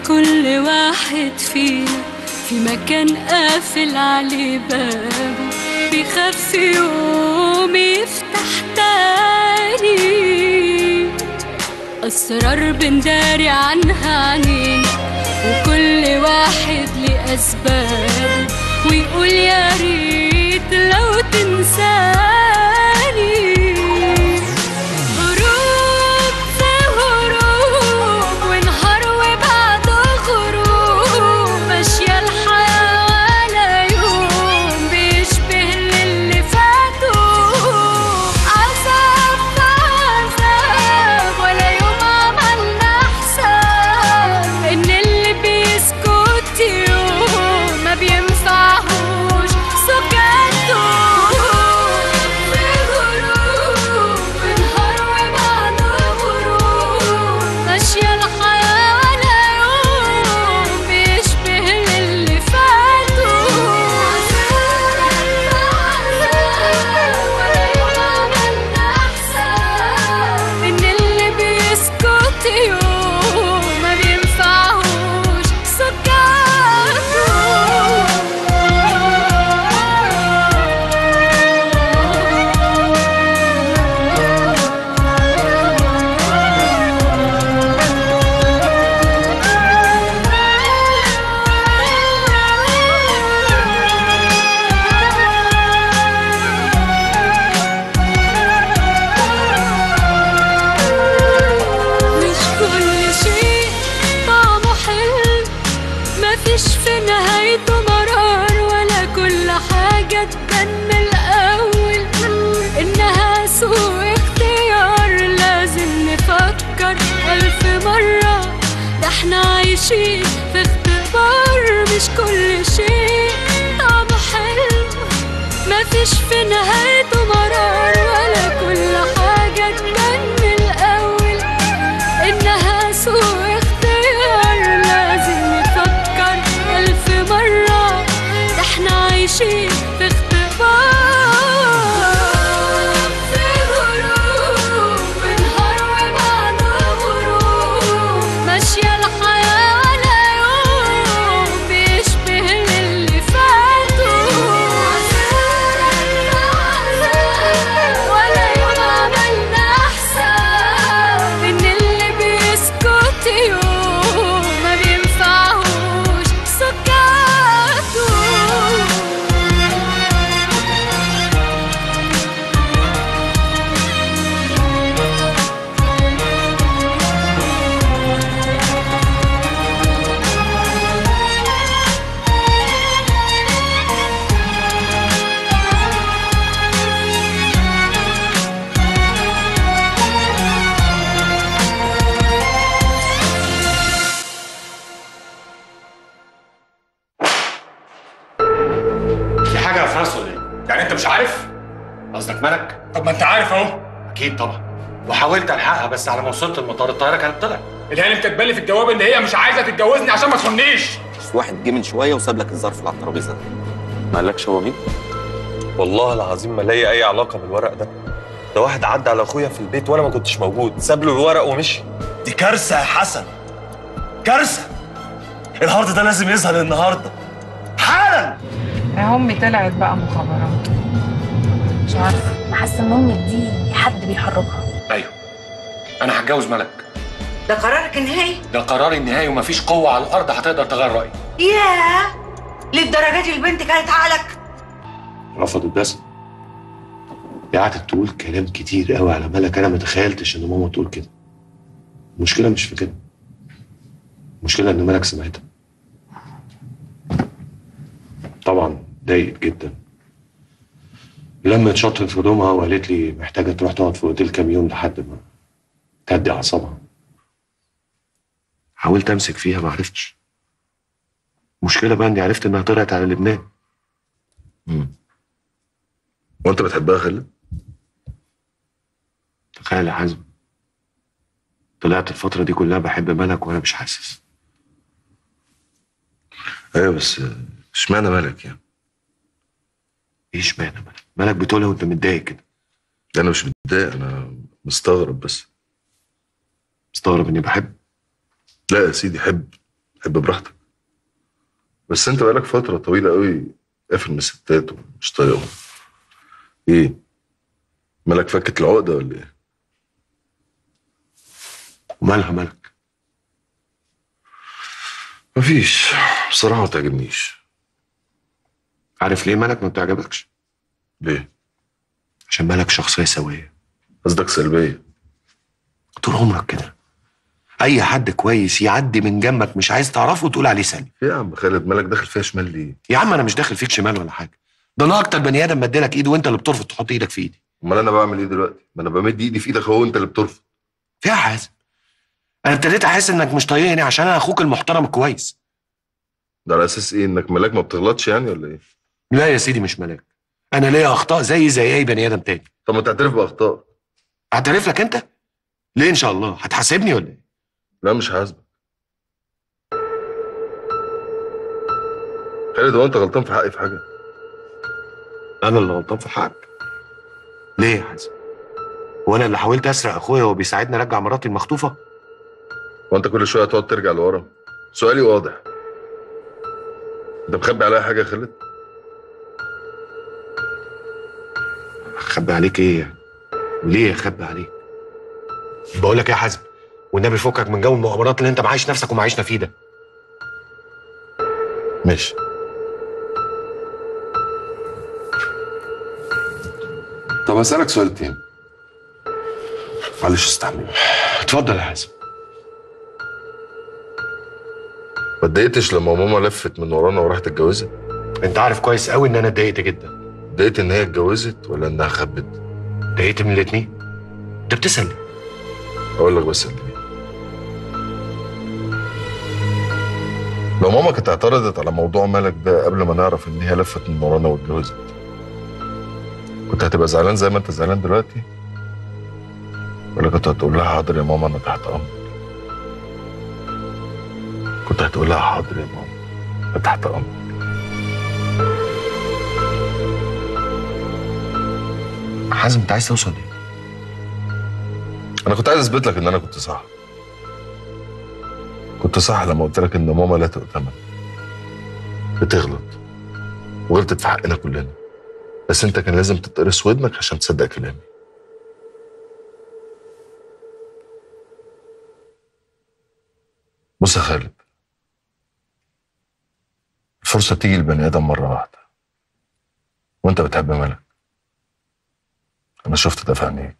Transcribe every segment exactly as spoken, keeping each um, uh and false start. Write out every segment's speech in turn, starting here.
كل واحد فينا في مكان قافل عليه بابه، بيخاف يوم يفتح تاني. أسرار بنداري عنها عنينا، وكل واحد ليه أسباب، ويقول يا ريت لو تنساني. عايشين في اختبار، مش كل شيء طعمه حلو، مفيش في نهايته مرار، ولا كل حاجة تبان من الأول إنها سوء اختيار. لازم نفكر ألف مرة، ده احنا عايشين في اختبار. قصدك ملك؟ طب ما انت عارف اهو. اكيد طبعا، وحاولت الحقها بس على ما وصلت المطار الطياره كانت طلعت. الهانم كاتبه لي في الجواب ان هي مش عايزه تتجوزني عشان ما تخونيش. واحد جه من شويه وساب لك الظرف اللي على الترابيزه ده. ما قالكش هو مين؟ والله العظيم ما ليا اي علاقه بالورق ده. ده واحد عدى على اخويا في البيت وانا ما كنتش موجود، ساب له الورق ومشي. دي كارثه يا حسن، كارثه. الهارد ده لازم يظهر النهارده حالا. يا امي طلعت بقى مخابرات. مش عارفه، انا حاسه ان امك دي حد بيحركها. ايوه انا هتجوز ملك. ده قرارك النهائي؟ ده قراري النهائي، ومفيش قوه على الارض هتقدر تغير رايي. ياه، للدرجه دي البنت كانت عقلك؟ رفضت بس. دي قعدت تقول كلام كتير قوي على ملك، انا ما تخيلتش ان ماما تقول كده. المشكله مش في كده، المشكله ان ملك سمعتها. طبعا ضايقت جدا، لما اتشطت في هدومها وقالت لي محتاجه تروح تقعد في اوتيل كام يوم لحد ما تهدي اعصابها. حاولت امسك فيها ما عرفتش. المشكله بقى اني عرفت انها طلعت على لبنان. امم وانت بتحبها خالد؟ تخيل يا حازم، طلعت الفتره دي كلها بحب ملك وانا مش حاسس. ايوه بس اشمعنى ملك يعني؟ ايه اشمعنى ملك؟ ملك بتقولها وانت متضايق كده. انا مش متضايق، انا مستغرب بس. مستغرب اني بحب؟ لا يا سيدي، حب حب براحتك، بس انت بقالك فترة طويلة قوي قافل من الستات ومش طايقهم. ايه؟ مالك فكت العقدة ولا ايه؟ ومالها مالك؟ مفيش، بصراحة ما تعجبنيش. عارف ليه مالك ما بتعجبكش؟ ليه؟ عشان مالك شخصية سوية. قصدك سلبية؟ طول عمرك كده، أي حد كويس يعدي من جنبك مش عايز تعرفه وتقول عليه سلبي. يا عم خالد مالك داخل فيها شمال ليه؟ يا عم أنا مش داخل فيك شمال ولا حاجة، ده أنا أكتر بني آدم مديلك إيده وأنت اللي بترفض تحط إيدك في إيدي. امال أنا بعمل إيه دلوقتي؟ ما أنا بمد إيدي في إيدك أهو وأنت اللي بترفض. فيها حازم، أنا ابتديت أحس إنك مش طايقني عشان أنا أخوك المحترم الكويس. ده على أساس إيه؟ إنك ملاك ما بتغلطش يعني ولا إيه؟ لا يا سيدي مش ملاك، أنا ليا أخطاء زي زي أي بني آدم تاني. طب ما تعترف بأخطائك. أعترف لك أنت؟ ليه إن شاء الله؟ هتحاسبني ولا إيه؟ لا مش هحاسبك. خالد هو أنت غلطان في حقي في حاجة؟ أنا اللي غلطان في حقك؟ ليه يا حازم؟ هو أنا اللي حاولت أسرق أخويا وهو بيساعدني أرجع مراتي المخطوفة؟ هو أنت كل شوية تقعد ترجع لورا؟ سؤالي واضح. أنت مخبي عليا حاجة يا خالد؟ أخبي عليك إيه يعني؟ وليه أخبي عليك؟ بقول لك إيه يا حازم؟ والنبي فكك من جو المؤامرات اللي أنت معايش نفسك ومعايشنا فيه ده. ماشي. طب أسألك سؤال تاني. معلش استحمل. اتفضل يا حازم. ما اتضايقتش لما ماما لفت من ورانا وراحت اتجوزت؟ انت عارف كويس قوي ان انا اتضايقت جدا. اتضايقت ان هي اتجوزت ولا انها خبت؟ اتضايقت من الاتنين. انت بتسأل ليه؟ اقول لك بس ليه. لو ماما كانت اعترضت على موضوع مالك ده قبل ما نعرف ان هي لفت من ورانا واتجوزت، كنت هتبقى زعلان زي ما انت زعلان دلوقتي؟ ولا كنت هتقول لها حاضر يا ماما انا تحت امرك؟ كنت هتقول لها حاضر يا ماما انا تحت امرك. حازم انت عايز توصل ليه؟ انا كنت عايز اثبت لك ان انا كنت صح. كنت صح لما قلت لك ان ماما لا تؤتمن. بتغلط وغلطت في حقنا كلنا، بس انت كان لازم تتقرص ودنك عشان تصدق كلامي. بص يا خالد، الفرصة بتيجي لبني آدم مرة واحدة، وأنت بتحب مالك. أنا شفت ده في عينيك،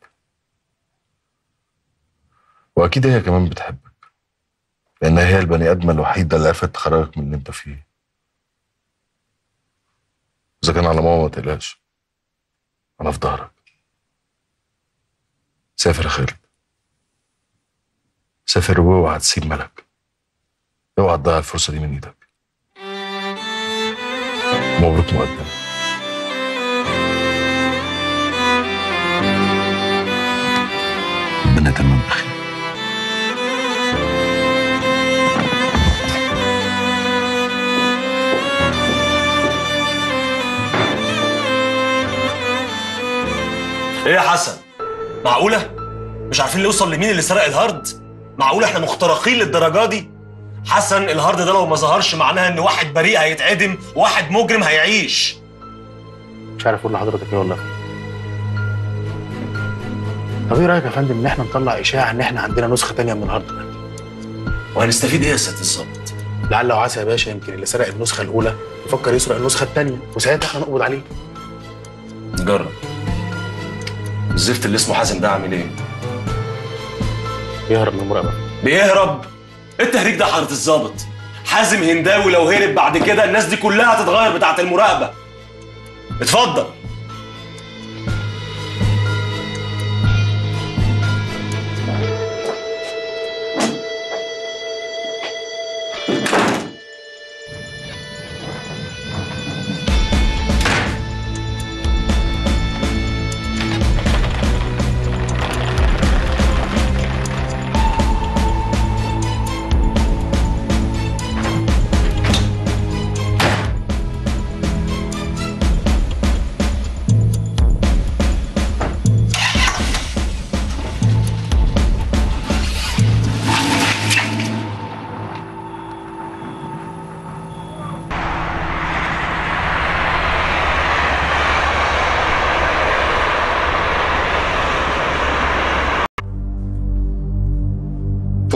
وأكيد هي كمان بتحبك، لأن هي البني آدمة الوحيدة اللي عرفت تخرجك من اللي أنت فيه. إذا كان على ماما ما تقلقش، أنا في ظهرك. سافر يا خالد، سافر واوعى تسيب مالك، اوعى تضيع الفرصة دي من إيدك. مبروك مقدم. ربنا يتمم بخير. ايه يا حسن؟ معقولة؟ مش عارفين نوصل لمين اللي سرق الهارد؟ معقولة احنا مخترقين للدرجة دي؟ حسن الهارد ده لو ما ظهرش معناها ان واحد بريء هيتعدم وواحد مجرم هيعيش. مش عارف اقول لحضرتك ايه والله. طب ايه رايك يا فندم ان احنا نطلع اشاعه ان احنا عندنا نسخه ثانيه من الهارد ده؟ وهنستفيد ايه يا سياده الظابط؟ لعل وعسى يا باشا يمكن اللي سرق النسخه الاولى يفكر يسرق النسخه الثانيه وساعتها احنا نقبض عليه. نجرب. الزفت اللي اسمه حازم ده عامل ايه؟ بيهرب من المراقبه. بيهرب؟ التهريج ده حضرة الظابط. حازم هنداوي لو هرب بعد كده الناس دي كلها هتتغير بتاعت المراقبه. اتفضل.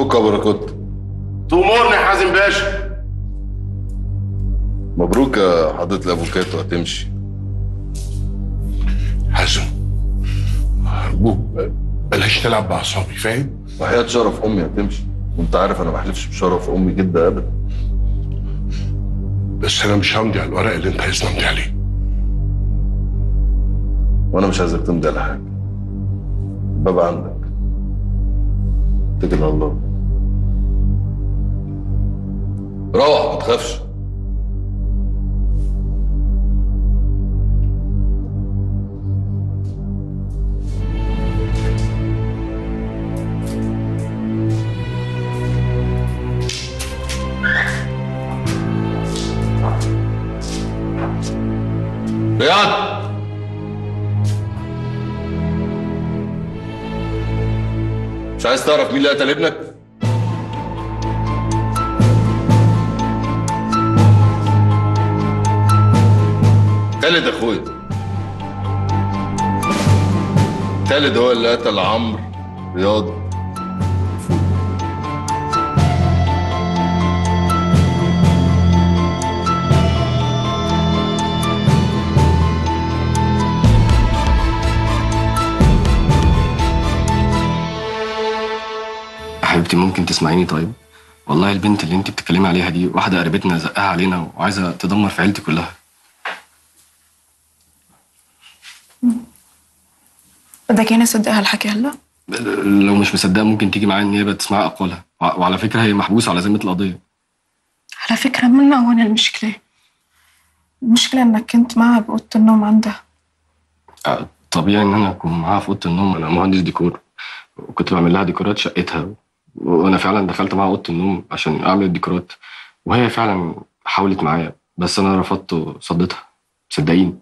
فك يا بركوت. تأمرني يا حازم باشا. مبروك يا حضرة الافوكاتو، هتمشي. حازم ارجوك بلاش تلعب باعصابي، فاهم؟ وحياة شرف امي هتمشي، وانت عارف انا ما بحلفش بشرف امي جدا ابدا. بس انا مش همضي على الورق اللي انت عايزني امضي عليه. وانا مش عايزك تمضي على حاجه. الباب عندك، اتكل على الله. روح ما تخافش. رياض، مش عايز تعرف مين اللي قتل ابنك؟ خالد اخويا. خالد هو اللي قتل عمرو، رياض، حبيبتي ممكن تسمعيني طيب؟ والله البنت اللي انت بتتكلمي عليها دي واحدة قريبتنا زقها علينا وعايزة تدمر في عيلتي كلها. بدك يعني اصدقها الحكي هلا؟ لو مش مصدقة ممكن تيجي معايا النيابة تسمع أقوالها، وعلى فكرة هي محبوسة على ذمة القضية. على فكرة منا هون المشكلة. المشكلة انك كنت معها بأوضة النوم عندها. طبيعي ان انا اكون معاها في أوضة النوم، انا مهندس ديكور وكنت بعمل لها ديكورات شقتها، وانا فعلا دخلت معاها اوضه النوم عشان اعمل الديكورات، وهي فعلا حاولت معايا بس انا رفضت وصدتها. صدقيني.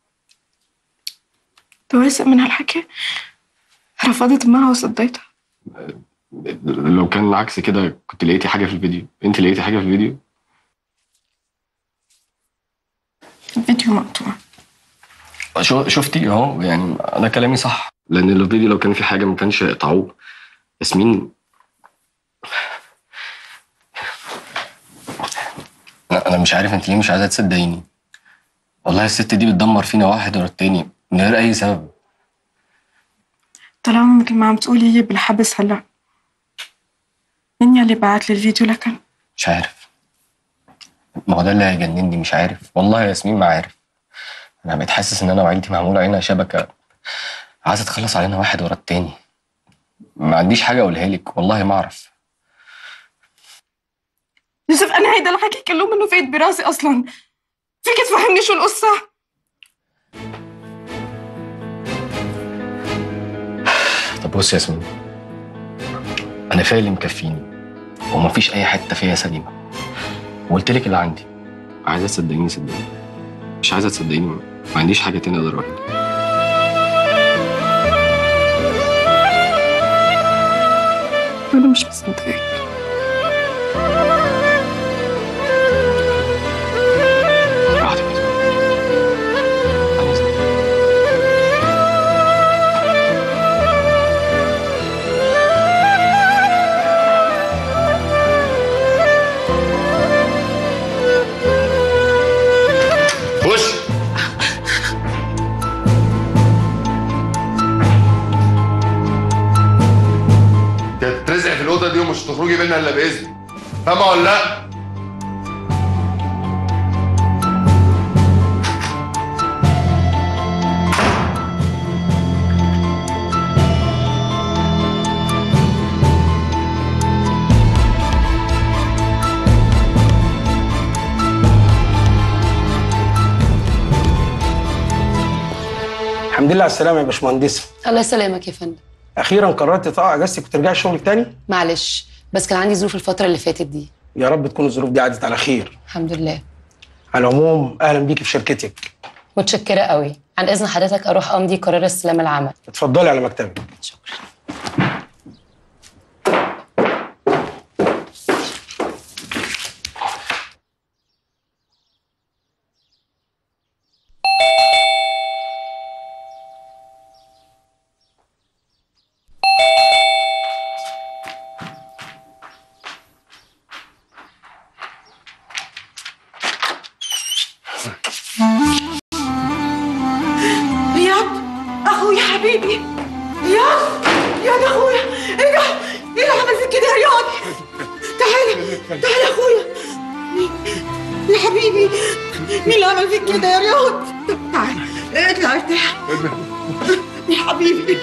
توثق من هالحكي؟ رفضت معها وصديتها؟ لو كان عكس كده كنت لقيتي حاجه في الفيديو. انت لقيتي حاجه في الفيديو؟ الفيديو مقطوع. شفتي اهو، يعني انا كلامي صح، لان الفيديو لو كان في حاجه ما كانش يقطعوه. ياسمين، انا مش عارف انت ليه مش عايزه تصدقيني. والله الست دي بتدمر فينا واحد ورا التاني من غير اي سبب. طالما مثل ما عم تقولي هي بالحبس هلا، مين يلي بعت لي الفيديو لكن؟ مش عارف. ما هو ده اللي هيجنني، مش عارف والله يا ياسمين، ما عارف. انا بقيت حاسس ان انا وعيلتي معموله علينا شبكه عايزه تخلص علينا واحد ورا التاني. ما عنديش حاجه اقولها لك، والله ما اعرف. يوسف انا هيدا الحكي كله منه فايت براسي اصلا. فيك تفهمني شو القصه؟ طب بص يا ياسمين، انا فيا اللي مكفيني ومفيش اي حته فيا سليمه، وقلت لك اللي عندي. عايزه تصدقيني صدقيني، مش عايزه تصدقيني ما عنديش حاجه تانية اقدر اقولها. انا مش مصدقك. الأوضة دي ومش هتخرجي منها إلا بإذني، فاهمة ولا لأ؟ الحمد لله على السلامة يا باشمهندسة. الله يسلمك يا فندم. أخيرا قررت تقع اجازتك وترجعي شغلك تاني؟ معلش بس كان عندي ظروف الفترة اللي فاتت دي. يا رب تكون الظروف دي عدت على خير. الحمد لله. على العموم أهلا بيكي في شركتك. متشكرة قوي. عن إذن حضرتك أروح أمضي قرار استلام العمل. اتفضلي على مكتبك. شكرا. تعال يا اخويا. يا حبيبي مين اللي عمل فيك كده يا رياض؟ تعال اطلع ارتاح يا حبيبي.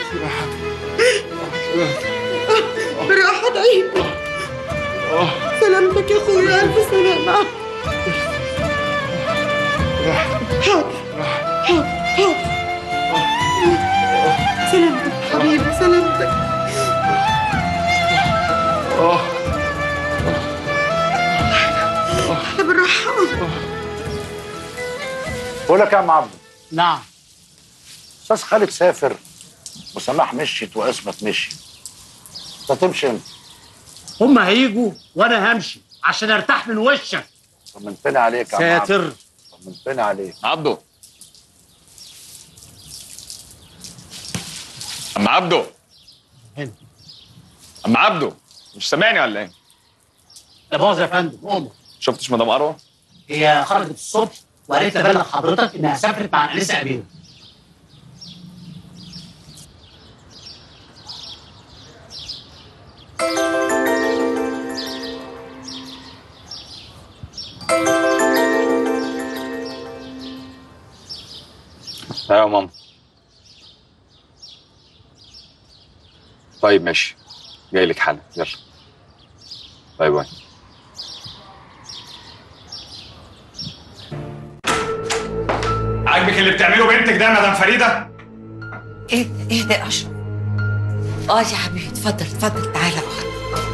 براحة عيب. سلامتك يا اخويا، الف سلامة. حاضر حاضر حاضر. سلامتك حبيبي، سلامتك. احنا بالراحة. بقول لك يا عم عبده. نعم. استاذ خالد سافر وسماح مشيت واسمت مشي. انت تمشي امتى؟ هما هيجوا وانا همشي عشان ارتاح من وشك. طمنتني عليك يا عم عبده. ساتر. طمنتني عليك. عبده عم عبده هنا. عم عبده مش سامعني ولا ايه؟ لا مؤاخذة يا فندم، قوم. شفتش مدام اروى؟ هي خرجت الصبح وقالت لي ابلغ حضرتك انها سافرت مع انسه اميره. ايوه يا ماما. طيب ماشي، جاي لك حالا، يلا باي باي. عاجبك اللي بتعمله بنتك ده يا مدام فريده؟ ايه ايه ده يا اشرف؟ اه يا حبيبي اتفضل اتفضل تعالى اقعد.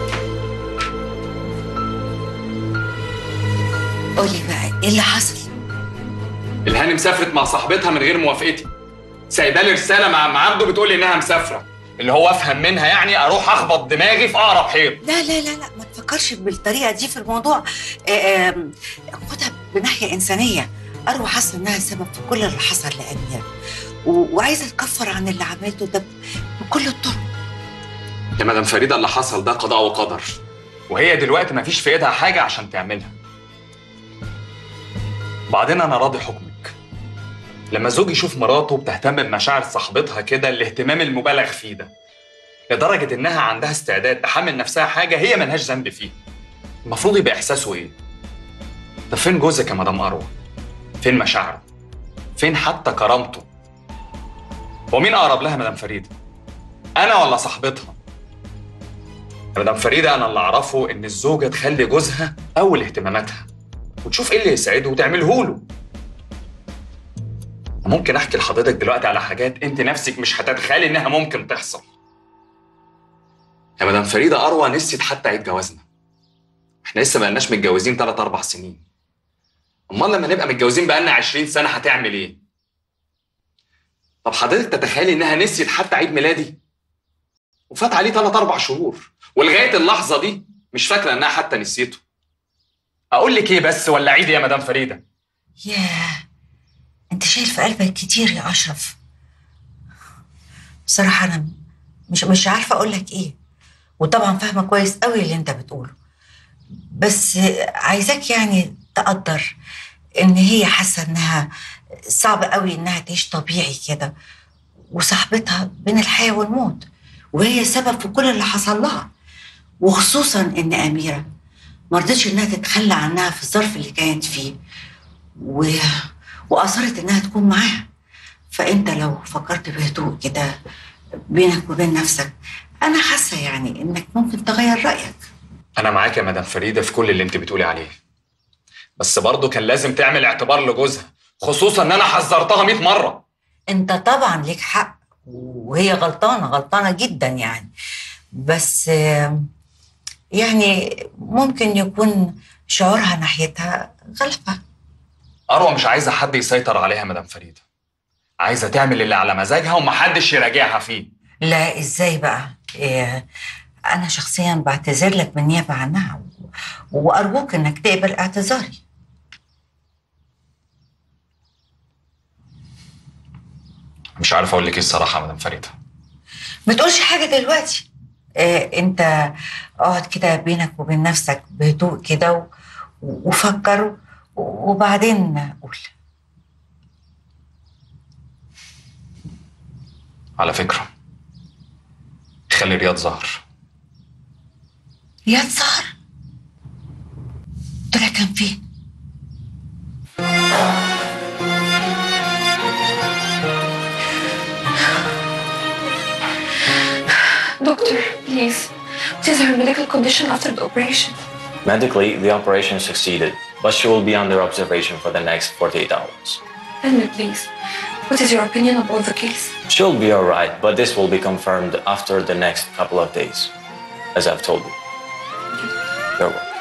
قولي بقى ايه اللي حصل؟ الهانم سافرت مع صاحبتها من غير موافقتي. سايبه لي رساله مع عم عبده بتقول لي انها مسافره، اللي هو افهم منها يعني اروح اخبط دماغي في اقرب حيط. لا لا لا لا ما تفكرش بالطريقه دي في الموضوع. آه، خدها بناحيه انسانيه. اروى حاسه انها السبب في كل اللي حصل لاميره، وعايزه تكفر عن اللي عملته ده بكل الطرق. يا مدام فريده اللي حصل ده قضاء وقدر، وهي دلوقتي ما فيش في ايدها حاجه عشان تعملها. بعدين انا راضي حكمك. لما زوجي يشوف مراته بتهتم بمشاعر صاحبتها كده الاهتمام المبالغ فيه ده، لدرجه انها عندها استعداد تحمل نفسها حاجه هي ملهاش ذنب فيها، المفروض يبقى احساسه ايه؟ طب فين جوزك يا مدام اروى؟ فين مشاعره؟ فين حتى كرامته؟ هو مين اقرب لها مدام فريده؟ انا ولا صاحبتها؟ يا مدام فريده انا اللي اعرفه ان الزوجه تخلي جوزها اول اهتماماتها، وتشوف ايه اللي يسعده وتعمله له. ممكن احكي لحضرتك دلوقتي على حاجات انت نفسك مش هتتخيلي انها ممكن تحصل. يا مدام فريده اروى نسيت حتى عيد جوازنا. احنا لسه ما لناش متجوزين ثلاث اربع سنين. امال لما نبقى متجوزين بقالنا عشرين سنه هتعمل ايه؟ طب حضرتك تتخيلي انها نسيت حتى عيد ميلادي؟ وفات عليه ثلاث اربع شهور ولغايه اللحظه دي مش فاكره انها حتى نسيته. اقول لك ايه بس ولا عيد يا مدام فريده؟ ياه انت شايل في قلبك كتير يا اشرف. بصراحه انا مش مش عارفه اقول لك ايه، وطبعا فاهمه كويس قوي اللي انت بتقوله، بس عايزاك يعني تقدر ان هي حاسه انها صعب قوي انها تعيش طبيعي كده، وصاحبتها بين الحياه والموت، وهي سبب في كل اللي حصل لها، وخصوصا ان اميره ما رضتش انها تتخلى عنها في الظرف اللي كانت فيه، و... واصرت انها تكون معاها. فانت لو فكرت بهدوء كده بينك وبين نفسك، انا حاسه يعني انك ممكن تغير رايك. انا معاك يا مدام فريده في كل اللي انت بتقولي عليه، بس برضه كان لازم تعمل اعتبار لجوزها، خصوصا ان انا حذرتها مئة مره. انت طبعا ليك حق، وهي غلطانه غلطانه جدا يعني، بس يعني ممكن يكون شعورها ناحيتها غلبة. اروى مش عايزه حد يسيطر عليها مدام فريده، عايزه تعمل اللي على مزاجها ومحدش يراجعها فيه. لا ازاي بقى؟ إيه، انا شخصيا بعتذر لك بالنيابه عنها، وارجوك انك تقبل اعتذاري. مش عارف اقول لك ايه الصراحه يا مدام فريده. ما تقولش حاجه دلوقتي. إيه، انت اقعد كده بينك وبين نفسك بهدوء كده وفكر، وبعدين قول. على فكره خلي رياض ظهر. رياض ظهر؟ كان فين؟ Doctor, please. What is her medical condition after the operation? Medically, the operation succeeded, but she will be under observation for the next forty-eight hours. Tell me, please. What is your opinion about the case? She'll be all right, but this will be confirmed after the next couple of days, as I've told you. You're welcome.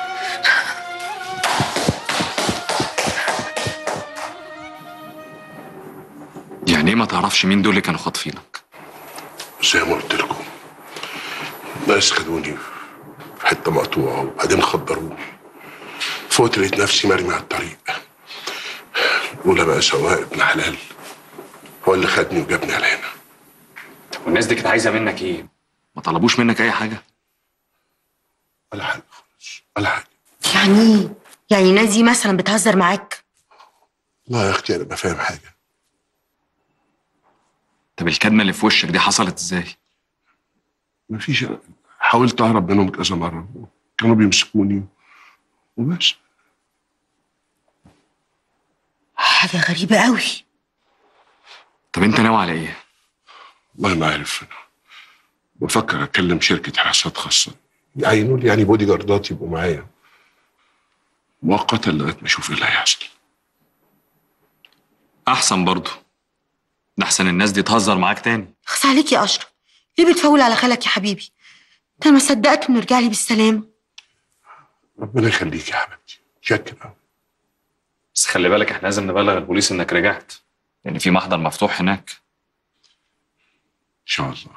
يعني ايه ما تعرفش مين دول اللي كانوا خاطفينك؟ زي ما قلت لكم ناس خدوني في حته مقطوعه وبعدين خدروني. فوت لقيت نفسي مرمي على الطريق. ولا بقى سواق ابن حلال هو اللي خدني وجابني على هنا. والناس دي كانت عايزه منك ايه؟ ما طلبوش منك اي حاجه؟ ولا حاجه خالص ولا حاجه. يعني ايه؟ يعني الناس دي مثلا بتهزر معاك؟ لا يا اختي انا ما فاهم حاجه. طب الكدمه اللي في وشك دي حصلت ازاي؟ مفيش، حاولت اهرب منهم كذا مره كانوا بيمسكوني وبس. حاجه غريبه قوي. طب انت ناوي على ايه؟ والله ما عارف. انا بفكر اكلم شركه حراسات خاصه يعينوا لي يعني بودي جاردات يبقوا معايا مؤقتا لغايه ما اشوف ايه اللي هيحصل. احسن برضه، ده احسن الناس دي تهزر معاك تاني. خص عليك يا اشرف، ليه بتفول على خالك يا حبيبي؟ انت ما صدقت انه يرجع لي بالسلامه. ربنا يخليك يا حبيبتي، شكرا. بس خلي بالك احنا لازم نبلغ البوليس انك رجعت، يعني في محضر مفتوح هناك. ان شاء الله.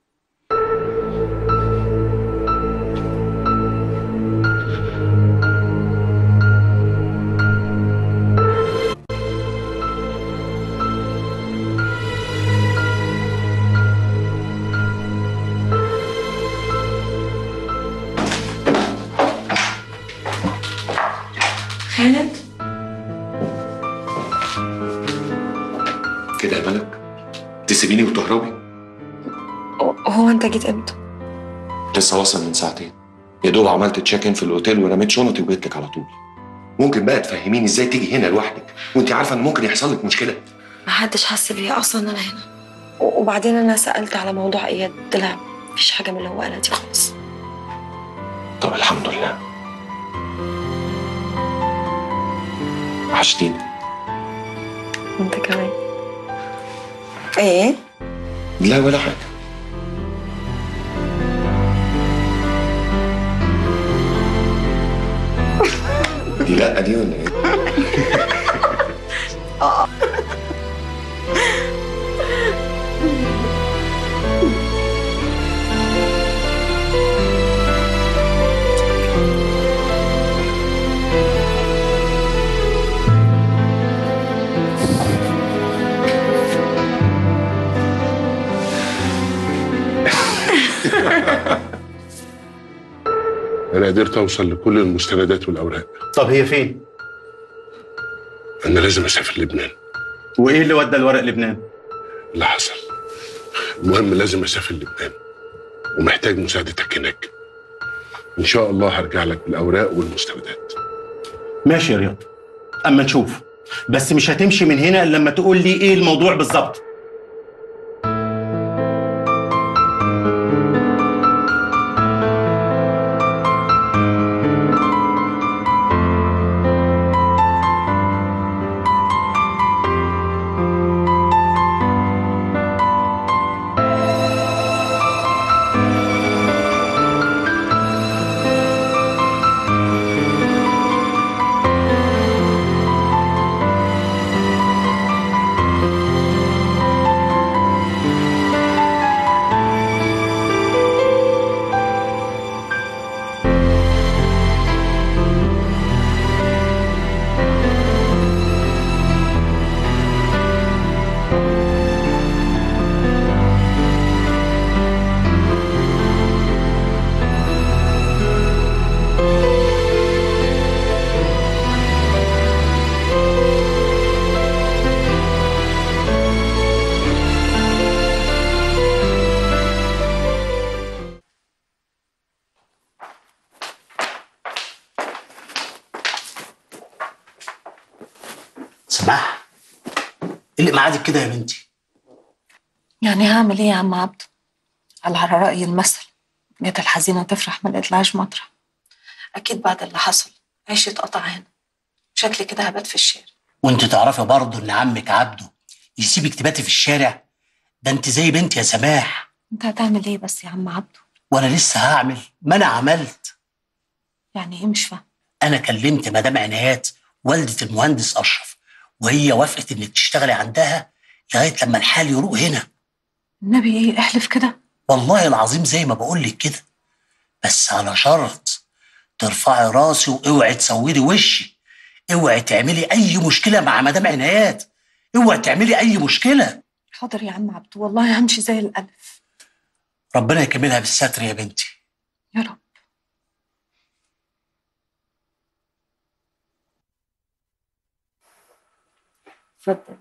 خالد؟ كده يا ملك تسيبيني وتهربي؟ هو انت جيت امتى؟ لسه واصل من ساعتين، يا دوب عملت تشيك ان في الاوتيل ورميت شنطي وجيت لك على طول. ممكن بقى تفهميني ازاي تيجي هنا لوحدك وانت عارفه ان ممكن يحصل لك مشكله؟ ما حدش حس بيا اصلا انا هنا، وبعدين انا سالت على موضوع اياد طلع مفيش حاجه من اللي هو قالها دي خالص. طب الحمد لله. وحشتيني. انت كمان. ايه؟ لا ولا حاجه. دي لا دي ولا ايه؟ اه انا قدرت اوصل لكل المستندات والاوراق. طب هي فين؟ انا لازم اسافر لبنان. وايه اللي ودى الورق لبنان؟ اللي حصل. المهم لازم اسافر لبنان ومحتاج مساعدتك هناك. ان شاء الله هرجع لك بالاوراق والمستندات. ماشي يا رياض، اما نشوف، بس مش هتمشي من هنا الا لما تقول لي ايه الموضوع بالظبط. سماح، اللي معادك كده يا بنتي؟ يعني هعمل ايه يا عم عبده؟ على رأي المثل، جت الحزينة تفرح ما لقيتلهاش مطرح. أكيد بعد اللي حصل عيشي اتقطع هنا، شكلي كده هبات في الشارع. وانت تعرفي برضه ان عمك عبده يسيبك تباتي في الشارع؟ ده انت زي بنتي يا سماح. انت هتعمل ايه بس يا عم عبده؟ وانا لسه هعمل، ما انا عملت. يعني ايه مش فاهم؟ انا كلمت مدام عنايات والدة المهندس اشرف، وهي وافقت انك تشتغلي عندها لغايه لما الحال يروق هنا. النبي ايه احلف كده؟ والله العظيم زي ما بقول لك كده، بس على شرط ترفعي راسي واوعي تسودي وشي، اوعي تعملي اي مشكله مع مدام عنايات، اوعي تعملي اي مشكله. حاضر يا عم عبده، والله همشي زي الالف. ربنا يكملها بالستر يا بنتي. يا رب. اتفضل.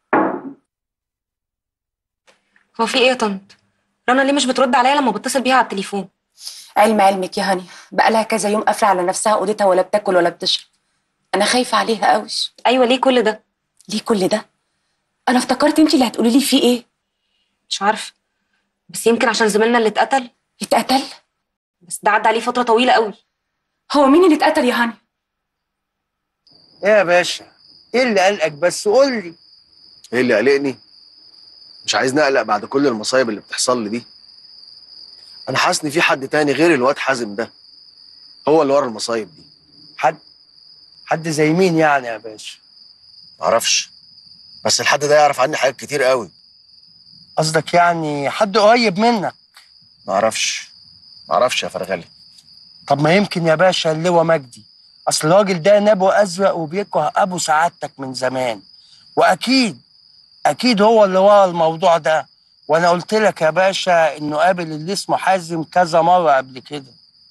هو في ايه يا طنط؟ رنا ليه مش بترد عليا لما بتصل بيها على التليفون؟ علم علمك يا هاني، بقالها كذا يوم قافله على نفسها اوضتها، ولا بتاكل ولا بتشرب. انا خايفه عليها قوي. ايوه ليه كل ده؟ ليه كل ده؟ انا افتكرت انت اللي هتقولي لي فيه ايه. مش عارفه، بس يمكن عشان زميلنا اللي اتقتل. اتقتل؟ بس ده عدى عليه فتره طويله قوي. هو مين اللي اتقتل يا هاني؟ ايه يا باشا؟ ايه اللي قلقك بس قول لي؟ ايه اللي قلقني؟ مش عايز نقلق بعد كل المصايب اللي بتحصل لي دي. انا حاسس ان في حد تاني غير الواد حازم ده هو اللي ورا المصايب دي. حد؟ حد زي مين يعني يا باشا؟ معرفش، بس الحد ده يعرف عني حاجات كتير قوي. قصدك يعني حد قريب منك؟ معرفش معرفش يا فرغلي. طب ما يمكن يا باشا اللواء مجدي، اصل الراجل ده نبو ازرق وبيكره ابو سعادتك من زمان، واكيد اكيد هو اللي ورا الموضوع ده. وانا قلت لك يا باشا انه قابل اللي اسمه حازم كذا مره قبل كده.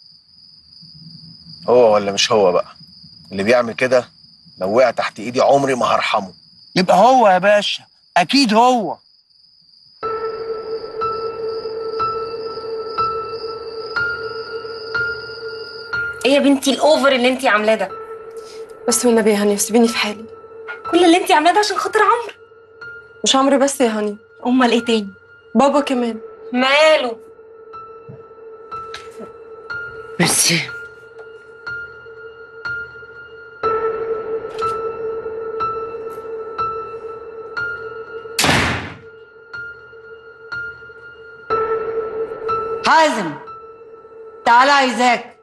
هو ولا مش هو بقى اللي بيعمل كده؟ لو وقع تحت ايدي عمري ما هرحمه. يبقى هو يا باشا، اكيد هو. ايه يا بنتي الاوفر اللي انتي عاملاه ده؟ بس والنبي يا هاني سيبيني في حالي. كل اللي انتي عاملاه ده عشان خاطر عمرو؟ مش عمرو بس يا هاني، امال ايه تاني؟ بابا كمان. ماله؟ ميرسي. حازم تعالى عايزاك.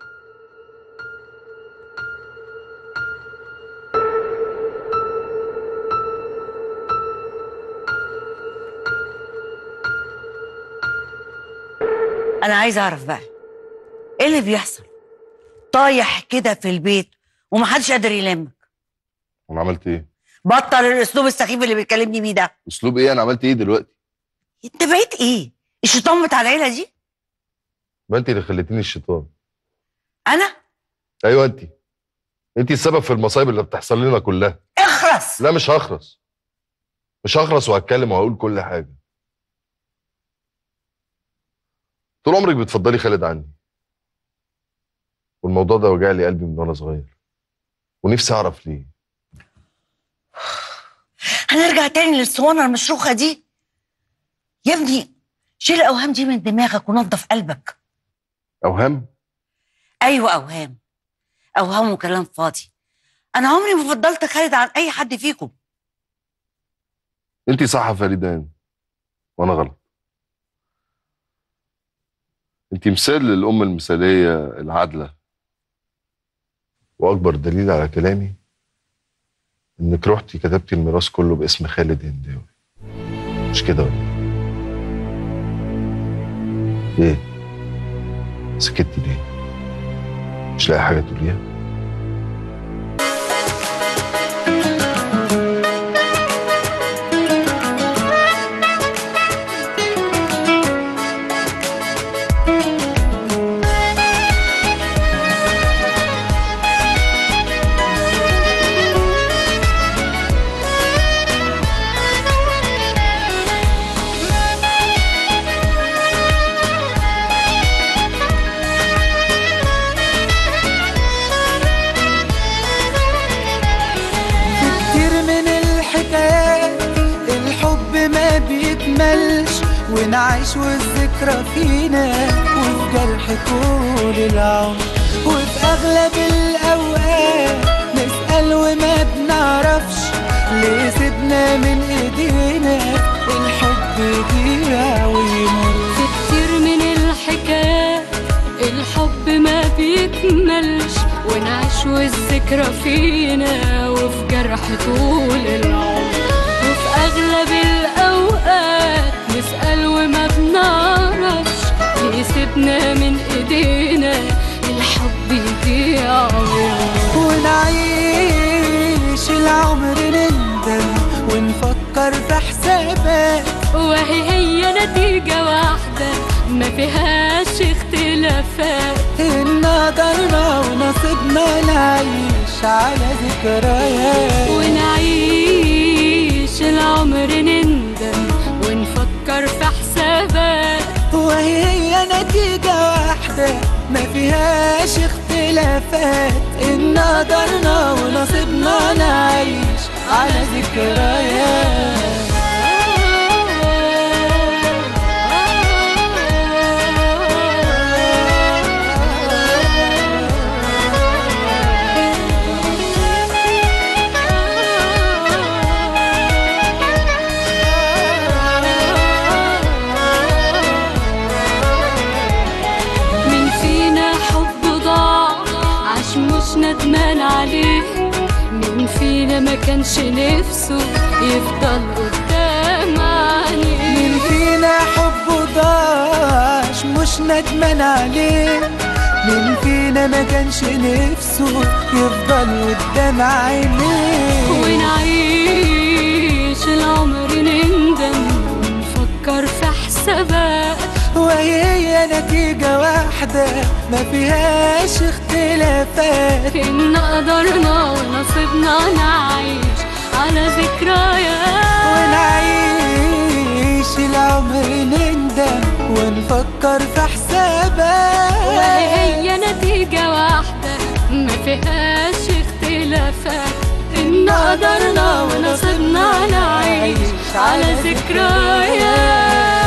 انا عايزه اعرف بقى ايه اللي بيحصل؟ طايح كده في البيت ومحدش قادر يلمك. انا عملت ايه؟ بطل الاسلوب السخيف اللي بيكلمني بيه ده. اسلوب ايه؟ انا عملت ايه دلوقتي؟ انت بقيت ايه؟ الشيطان بتاع العيله دي؟ ما انت اللي خليتيني الشيطان. انا؟ ايوه انت. انت السبب في المصايب اللي بتحصل لنا كلها. اخرس. لا مش هخرس. مش هخرس وهتكلم وهقول كل حاجه. طول عمرك بتفضلي خالد عني، والموضوع ده وجع لي قلبي من وانا صغير، ونفسي اعرف ليه. هنرجع تاني للصوانه المشروخه دي؟ يا ابني شيل الاوهام دي من دماغك ونظف قلبك. اوهام؟ ايوه اوهام. اوهام وكلام فاضي. انا عمري ما فضلت خالد عن اي حد فيكم. انت صح يا فريدان وانا غلط. انت مثال للأم المثالية العادلة، وأكبر دليل على كلامي إنك رحتي كتبتي الميراث كله باسم خالد هنداوي. مش كده ولا إيه؟ سكتي ليه؟ مش لاقي حاجة تقوليها؟ ونعيش والذكرى فينا وفي جرح طول العمر. وفي أغلب الأوقات نسأل وما بنعرفش ليه سيبنا من إيدينا الحب يضيع ويمر. في كتير من الحكايات الحب ما بيكملش، ونعيش والذكرى فينا وفي جرح طول العمر. وفي أغلب الأوقات نسأل وما بنعرفش ليه سيبنا من إيدينا الحب يضيع ويمر. ونعيش العمر نندم ونفكر في حسابات، وهي هي نتيجة واحدة ما فيهاش اختلافات. إن قدرنا ونصيبنا نعيش على ذكريات، ونعيش العمر نندم ونفكر في حسابات، وهي هي نتيجة واحدة ما فيهاش اختلافات. إن قدرنا ونصيبنا نعيش على ذكريات. مش ندمان عليه، مين فينا ما كانش نفسه يفضل قدام عينيه. مين فينا حبه ضاعش مش ندمان عليه، مين فينا ما كانش نفسه يفضل قدام عينيه. ونعيش العمر نندم ونفكر في حسابات، وهي هي نتيجة واحدة ما فيهاش اختلافات. إن قدرنا ونصيبنا نعيش على ذكريات، ونعيش العمر نندم ونفكر في حسابات، وهي هي نتيجة واحدة ما فيهاش اختلافات. إن قدرنا ونصيبنا نعيش على ذكريات.